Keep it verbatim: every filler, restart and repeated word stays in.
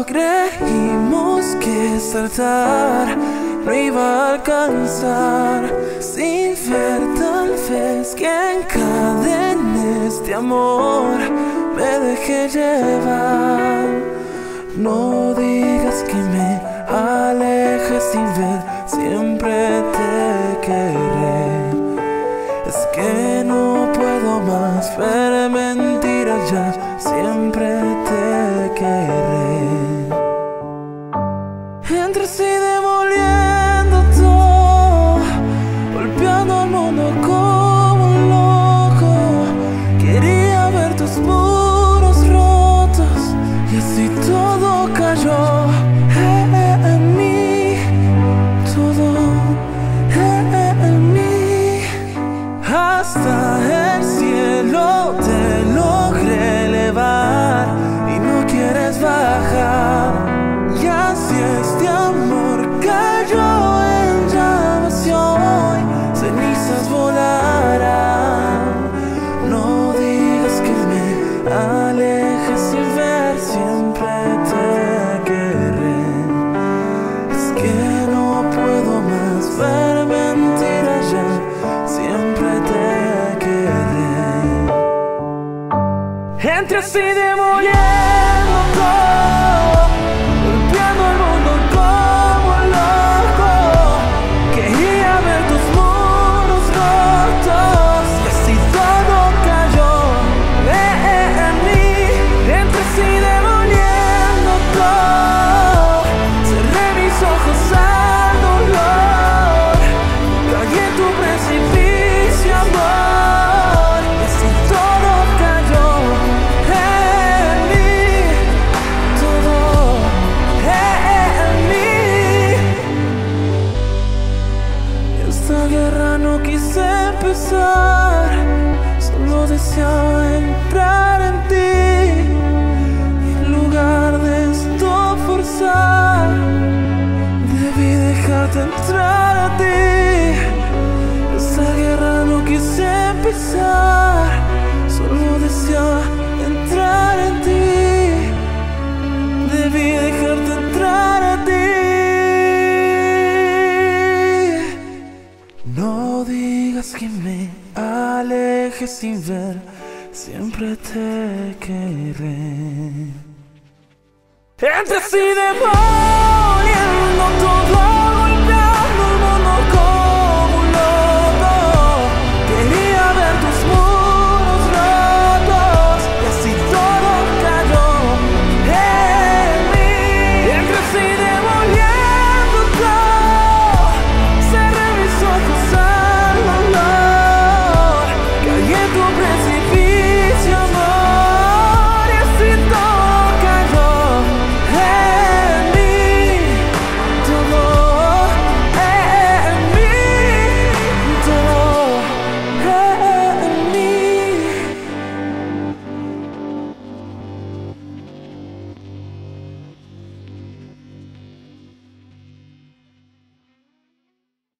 Creímos que saltar no iba a alcanzar, sin ver tal vez que encadene este amor. Me dejé llevar. No digas que me alejes sin ver, siempre te querré. Es que no puedo más ver mentiras ya, siempre te querré. Entre sí demoliendo todo, golpeando al mundo como un loco. Quería ver tus muros rotos y así todo cayó eh, en mí, todo eh, en mí. Hasta el cielo te logré elevar y no quieres bajar. Y así este amor cayó en llamas y hoy cenizas volarán. No digas que me alejes sin ver, siempre te querré. Es que no puedo más ver mentiras ya, siempre te querré. Entre así demoliendo todo, golpeando al mundo como loco. Quería ver tus muros rotos y así todo cayó eh, en mí. Entre así demoliendo todo, cerré mis ojos al dolor. Caí en tu precipicio, amor, y así todo cayó en mí, todo en mí. Esta guerra no quise empezar, solo deseaba entrar en ti. Y en lugar de esto forzar, debí dejarte entrar a ti. Esta guerra no quise empezar, solo deseaba entrar en ti. Debí dejarte entrar a ti. No digas que me alejes sin ver, siempre te querré. Entre así demoliendo todo, golpeando